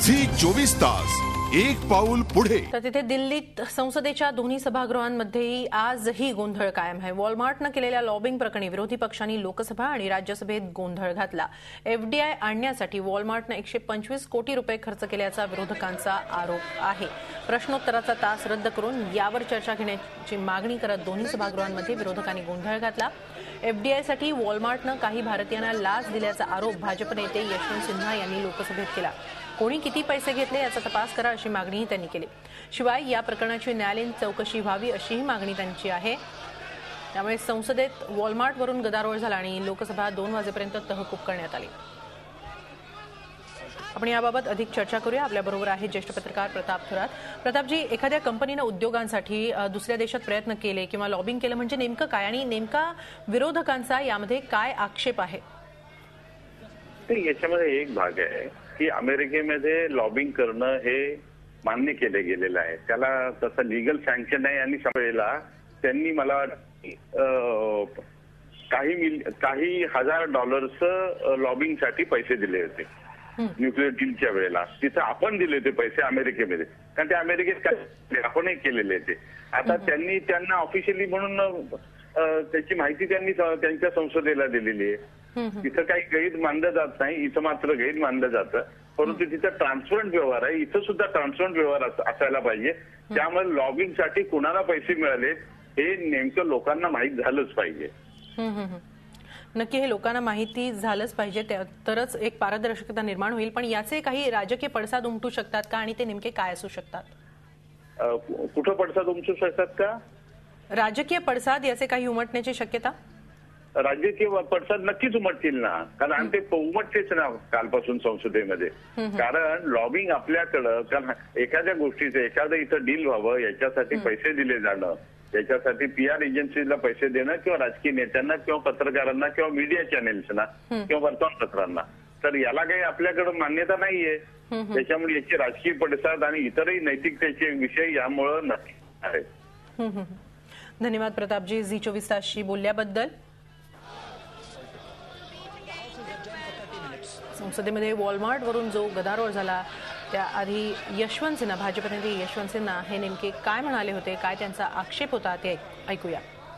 Zee 24 तास एक पाऊल पुढे। तर तिथे दिल्लीत संसदेच्या दोन्ही सभागृहांमध्येही आजही गोंधळ कायम आहे। वॉलमार्टनं केलेल्या लॉबिंग प्रकरणी विरोधी पक्षांनी लोकसभा आणि राज्यसभेत गोंधळ घातला। एफडीआय आणण्यासाठी वॉलमार्टनं 125 कोटी रुपये खर्च केल्याचा विरोधकांचा आरोप आहे। प्रश्नोत्तराचा तास रद्द करून यावर चर्चा घेण्याची मागणी करत दोन्ही सभागृहांमध्ये विरोधकांनी गोंधळ घातला। एफडीआयसाठी वॉलमार्टनं काही भारतीयांना लाच दिल्याचा आरोप भाजप नेते यशवंत सिन्हा यांनी लोकसभेत केला। कोणी किती पैसे घेतले याचा तपास करा अशी मागणीही त्यांनी केली। शिवाय या प्रकरणाची न्यायालयीन चौकशी व्हावी अशीही मागणी त्यांची आहे। त्यामुळे संसदेत वॉलमार्टवरून गदारोळ झाला आणि लोकसभा 2 वाजेपर्यंत तहकूब करण्यात आली। आपण याबाबत अधिक चर्चा करूया। आपल्याबरोबर आहे ज्येष्ठ पत्रकार प्रताप थोरात। प्रतापजी, एखाद्या कंपनीने उद्योगांसाठी दुसऱ्या देशात प्रयत्न केले किंवा लॉबिंग केलं म्हणजे नेमकं काय आणि नेमका विरोधकांचा यामध्ये काय आक्षेप आहे? याच्यामध्ये एक भाग आहे की अमेरिकेमध्ये लॉबिंग करणं हे मान्य केले गेलेलं आहे। त्याला तसं लीगल सँक्शन आहे आणि वेळेला त्यांनी मला काही हजार डॉलर्स लॉबिंगसाठी पैसे दिले होते न्यूक्लिअर डीलच्या वेळेला। तिथं आपण दिले होते पैसे अमेरिकेमध्ये, कारण ते अमेरिकेत आपणही केलेले ते। आता त्यांनी त्यांना ऑफिशियली म्हणून त्याची माहिती त्यांनी त्यांच्या संसदेला दिलेली आहे। तिथं काही गैर मानलं जात नाही, इथं मात्र गैर मानलं जातं। परंतु तिथं ट्रान्सपरंट व्यवहार आहे, इथं सुद्धा ट्रान्सपरंट व्यवहार असायला पाहिजे। त्यामुळे लॉबिंगसाठी कुणाला पैसे मिळाले हे नेमकं लोकांना माहीत झालंच पाहिजे। नक्की हे लोकांना माहिती झालंच पाहिजे, तरच एक पारदर्शकता निर्माण होईल। पण याचे काही राजकीय पडसाद उमटू शकतात का आणि ते नेमके काय असू शकतात? कुठं पडसाद उमटू शकतात का? राजकीय पडसाद याचे काही उमटण्याची शक्यता? राजकीय पडसाद नक्कीच उमटतील ना, कारण ते उमटतेच ना कालपासून संसदेमध्ये। कारण लॉबिंग आपल्याकडं, कारण एखाद्या गोष्टीचं एखादं इथं डील व्हावं याच्यासाठी पैसे दिले जाणं, याच्यासाठी PR एजन्सीला पैसे देणं किंवा राजकीय नेत्यांना किंवा पत्रकारांना किंवा मीडिया चॅनेल्सना किंवा वर्तमानपत्रांना, तर याला काही आपल्याकडे मान्यता नाहीये। त्याच्यामुळे याचे राजकीय पडसाद आणि इतरही नैतिकतेचे विषय यामुळे नक्की आहेत। धन्यवाद प्रतापजी, झी 24 तासशी बोलल्याबद्दल। संसदेमध्ये वॉलमार्टवरून जो गदारोळ झाला त्याआधी यशवंत सिन्हा, भाजप नेते यशवंत सिन्हा हे नेमके काय म्हणाले होते, काय त्यांचा आक्षेप होता ते ऐकूया।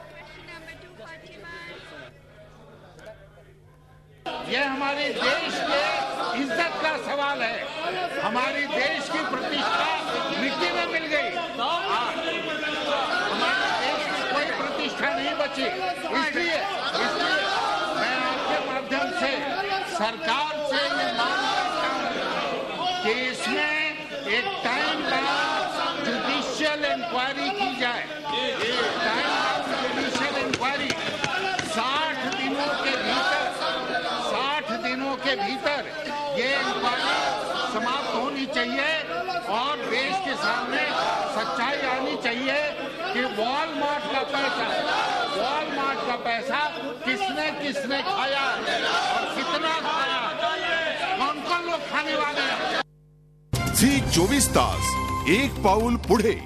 ये हमारे देश के इज्जत का सवाल है। हमारी देश की प्रतिष्ठा मिट्टी में मिल गई। हमारे देश में कोई प्रतिष्ठा नहीं बची। इसलिए मैं आपके माध्यम से सरकार से ये मांग करता हूं कि इसमें एक टाइम बाउंड जुडिशियल इंक्वायरी की जाए। टाइम बाउंड जुडिशियल इंक्वायरी 60 दिनों के भीतर ये इंक्वायरी समाप्त होनी चाहिए और देश के सामने सच्चाई आनी चाहिए कि वॉलमार्ट का पैसा किसने किसने खाया और कितना खाया, कौन-कौन लोग खाने वाले हैं। झी 24 तास एक पाऊल पुढे।